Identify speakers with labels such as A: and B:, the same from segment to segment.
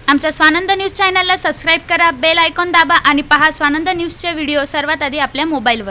A: आमच्या स्वानंद न्यूज चॅनलला सबस्क्राइब करा, बेल आयकॉन दाबा आणि पहा स्वानंद न्यूजचे व्हिडिओ सर्वात आधी आपल्या मोबाईलवर।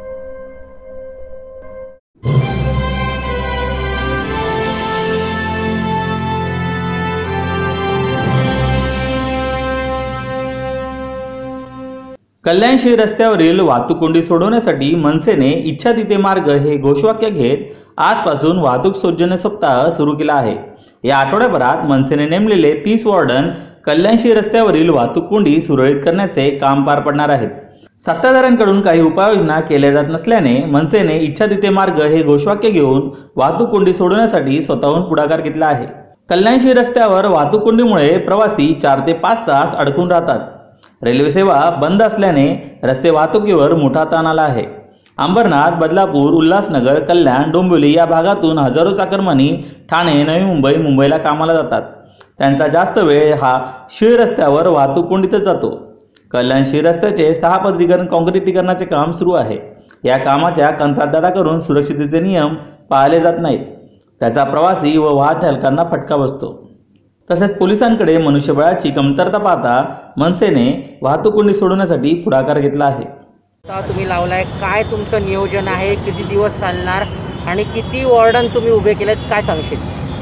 B: कल्याणशी रस्त्यावरील वाहतूक कोंडी सोडवण्यासाठी मनसेने इच्छा तिथे मार्ग हे घोषवाक्य घेत आजपासून वाहतूक सौजन्य सप्ताह सुरू केला आहे। या आठवड्याभरात मनसेने नेमलेले 30 वॉर्डन कल्याणशी रस्त्यावरील वाहतूक कोंडी सुरळीत करण्याचे काम पार पडणार आहेत। सत्ताधाऱ्यांकडून काही उपाययोजना केल्या जात नसल्याने मनसेने इच्छा तिथे मार्ग हे घोषवाक्य घेऊन वाहतूक कोंडी सोडवण्यासाठी स्वतःहून पुढाकार घेतला आहे। कल्याणशी रस्त्यावर वाहतूक कोंडीमुळे प्रवासी 4 ते 5 तास अडकून राहतात। रेल्वे सेवा बंद असल्याने रस्ते वाहतुकीवर मोठा ताण आला आहे। अंबरनाथ, बदलापूर, उल्हासनगर, कल्याण, डोंबिवली या भागातून हजारो चाकरमानी ठाणे, नवी मुंबई, मुंबईला कामाला जातात। त्यांचा जास्त वेळ हा शीळ रस्त्यावर वाहतूक कोंडीतच जातो। कल्याण शीळ रस्त्याचे 6 पदरीकरण काँक्रिटीकरणाचे काम सुरू आहे। या कामाच्या कंत्राटदाराकडून सुरक्षिततेचे नियम पाळले जात नाहीत। त्याचा प्रवासी व वाहन चालकांना फटका बसतो। तसेच पोलिसांकडे मनुष्यबळाची कमतरता पाहता मनसेने वाहतूक कोंडी सोडवण्यासाठी पुढाकार घेतला आहे।
C: आता तुम्ही लावलाय, काय तुमचं नियोजन आहे, किती दिवस चालणार आणि किती वॉर्डन तुम्ही उभे केलेत, काय सांगशील?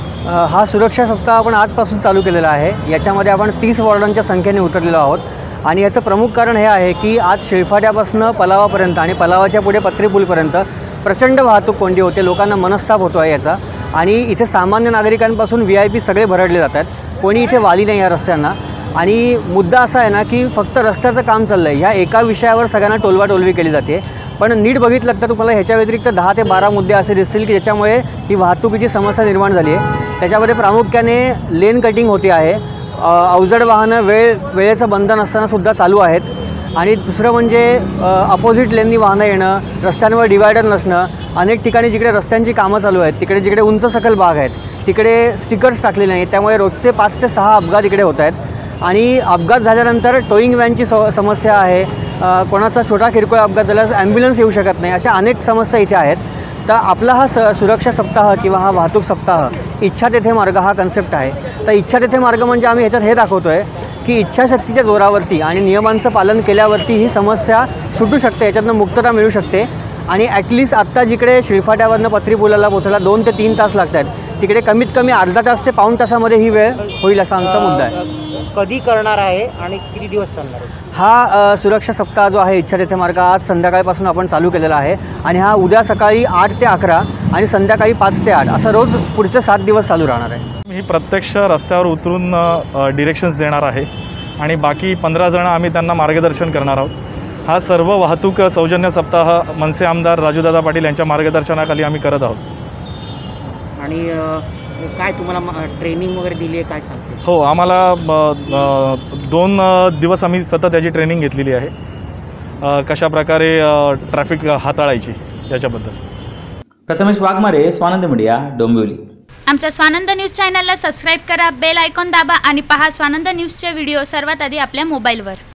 D: हा सुरक्षा सप्ताह आपण आजपासून चालू केलेला आहे। याच्यामध्ये आपण 30 वॉर्डनच्या संख्येने उतरलेलो आहोत आणि याचं प्रमुख कारण हे आहे की आज शेळफाट्यापासून पलावापर्यंत आणि पलावाच्या पुढे पत्रे पूलपर्यंत प्रचंड वाहतूक कोंडी होते। लोकांना मनस्ताप होतो आहे याचा आणि इथे सामान्य नागरिकांपासून VIP सगळे भरडले जातात। कोणी इथे वाली नाही या रस्त्यांना आणि मुद्दा असा आहे ना की फक्त रस्त्याचं काम चाललं आहे। ह्या एका विषयावर सगळ्यांना टोलवाटोलवी केली जाते, पण नीट बघितलं तर तुम्हाला ह्याच्या व्यतिरिक्त 10 ते 12 मुद्दे असे दिसतील की ज्याच्यामुळे ही वाहतुकीची समस्या निर्माण झाली आहे। त्याच्यामध्ये प्रामुख्याने लेन कटिंग होते आहे, अवजड वाहनं वेळेचं बंधन असतानासुद्धा चालू आहेत आणि दुसरं म्हणजे अपोजिट लेननी वाहनं येणं, रस्त्यांवर डिवायडर नसणं। अनेक ठिकाणी जिकडे रस्त्यांची कामं चालू आहेत तिकडे जिकडे उंच सकल भाग आहेत तिकडे स्टिकर्स टाकलेले नाहीत, त्यामुळे रोजचे 5 ते 6 अपघात इकडे होत आहेत आणि अपघात झाल्यानंतर टोईंग व्हॅनची समस्या आहे। कोणाचा छोटा किरकोळ अपघात झाल्यास ॲम्ब्युलन्स येऊ शकत नाही, अशा अनेक समस्या इथे आहेत। तर आपला हा सुरक्षा सप्ताह किंवा हा वाहतूक सप्ताह इच्छा तेथे मार्ग हा कन्सेप्ट आहे। तर इच्छा तेथे मार्ग म्हणजे आम्ही ह्याच्यात हे दाखवतो आहे की इच्छाशक्तीच्या जोरावरती आणि नियमांचं पालन केल्यावरती ही समस्या सुटू शकते, याच्यातनं मुक्तता मिळू शकते आणि ॲटलिस्ट आत्ता जिकडे श्रीफाट्यावरनं पत्री पुलाला पोहोचायला 2 ते 3 तास लागत आहेत तिकडे कमीत कमी अर्धा तास ते पाऊण तासामध्ये ही वेळ होईल असा आमचा मुद्दा आहे।
C: कधी करणार आहे आणि किती दिवस चालणार आहे?
D: हा सुरक्षा सप्ताह जो आहे इच्छा तेथे मार्ग आज संध्याकाळपासून आपण चालू केलेला आहे आणि हा उद्या सकाळी 8 ते 11 आणि संध्याकाळी 5 ते 8 असं रोज पुढचे 7 दिवस चालू राहणार आहे।
E: मी प्रत्यक्ष रस्त्यावर उतरून डिरेक्शन्स देणार आहे आणि बाकी 15 जण आम्ही त्यांना मार्गदर्शन करणार आहोत। हा सर्व वाहतूक सौजन्य सप्ताह मनसे आमदार राजूदादा पाटील यांच्या मार्गदर्शनाखाली आम्ही करत आहोत।
C: आणि काय तुम्हाला ट्रेनिंग वगैरे दिली आहे, काय सांगते?
E: हो, आम्हाला 2 दिवस आम्ही सतत याची ट्रेनिंग घेतलेली आहे, कशा प्रकारे ट्रॅफिक हाताळायची याच्याबद्दल।
B: प्रथमेश वाघमारे, स्वानंद मीडिया, डोंबिवली।
A: आमच्या स्वानंद न्यूज चॅनलला सबस्क्राइब करा, बेल आयकॉन दाबा आणि पहा स्वानंद न्यूजचे व्हिडिओ सर्वात आधी आपल्या मोबाईलवर।